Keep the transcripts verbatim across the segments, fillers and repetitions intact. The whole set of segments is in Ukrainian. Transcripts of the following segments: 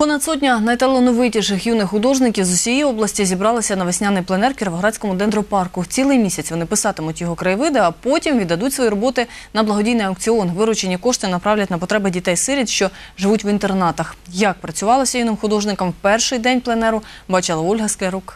Понад сотня найталановитіших юних художників з усієї області зібралися на весняний пленер в Кіровоградському дендропарку. Цілий місяць вони писатимуть його краєвиди, а потім віддадуть свої роботи на благодійний аукціон. Виручені кошти направлять на потреби дітей-сиріт, що живуть в інтернатах. Як працювалося юним художникам в перший день пленеру, бачила Ольга Склярук.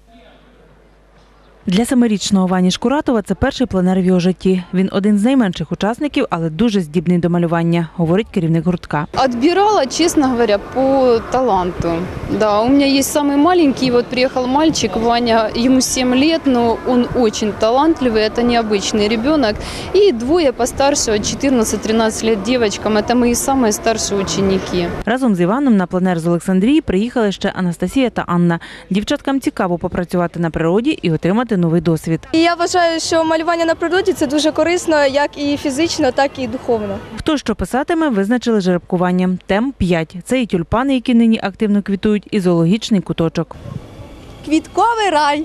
Для семирічного Вані Шкуратова це перший пленер в його житті. Він один з найменших учасників, але дуже здібний до малювання, говорить керівник гуртка. Отбирала, честно говоря, по таланту. Да, у меня есть самый маленький, вот приехал мальчик, Ваня, ему семь лет, но он очень талантливый, это необычный ребенок. И двое постарше, четырнадцать-тринадцать лет девочкам, это мои самые старшие ученики. Разом з Іваном на пленер з Олександрії приїхали ще Анастасія та Анна. Дівчаткам цікаво попрацювати на природі і отримати новий досвід. Я вважаю, що малювання на природі – це дуже корисно як і фізично, так і духовно. Хто що писатиме, визначили жеребкуванням. Тем п'ять. Це і тюльпани, які нині активно квітують, і зоологічний куточок. Квітковий рай.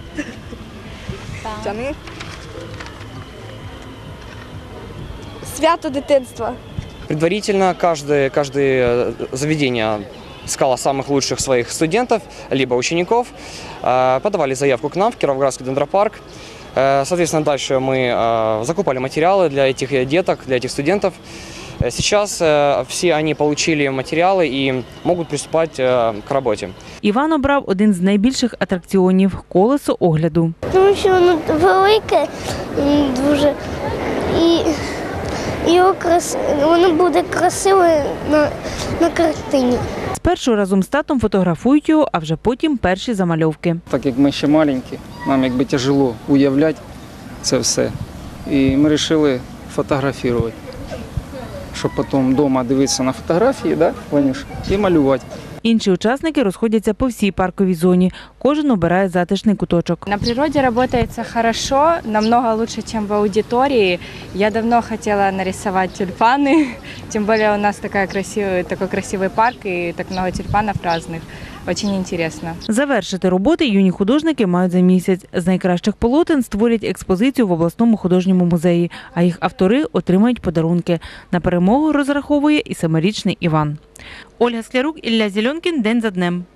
Свято дитинства. Предварительно каждое, каждое заведение искало самых лучших своих студентов, либо учеников, подавали заявку к нам в Кировоградский дендропарк. Соответственно, дальше мы закупали материалы для этих деток, для этих студентов. Сейчас все они получили материалы и могут приступать к роботі. Іван обрав один з найбільших атракціонів – колесо огляду. Тому що воно велике дуже і, і воно буде красиве на, на картині. Спершу разом з татом фотографують його, а вже потім перші замальовки. Так як ми ще маленькі, нам якби тяжело уявляти це все. І ми вирішили фотографувати, щоб потім вдома дивитися на фотографії, да, Ванюш, і малювати. Інші учасники розходяться по всій парковій зоні. Кожен обирає затишний куточок. На природе работается хорошо, намного лучше, чем в аудитории. Я давно хотела нарисовать тюльпаны, тем более у нас такая красивый, такой красивый парк и так много тюльпанов разных. Очень интересно. Завершити роботи юні художники мають за місяць. З найкращих полотен створять експозицію в обласному художньому музеї, а їх автори отримають подарунки. На перемогу розраховує і семирічний Іван. Ольга Склярук, Ілля Зеленкін. День за днем.